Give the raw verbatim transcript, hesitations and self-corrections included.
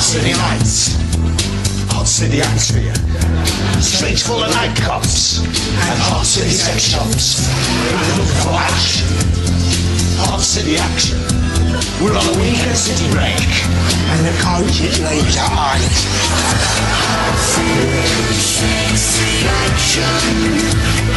city lights, hot city atmosphere, streets full of night cops, and hot city sex shops. We're looking for action, hot city action. We're on a weekend city break, and the coach's leaves are on. Sexy action.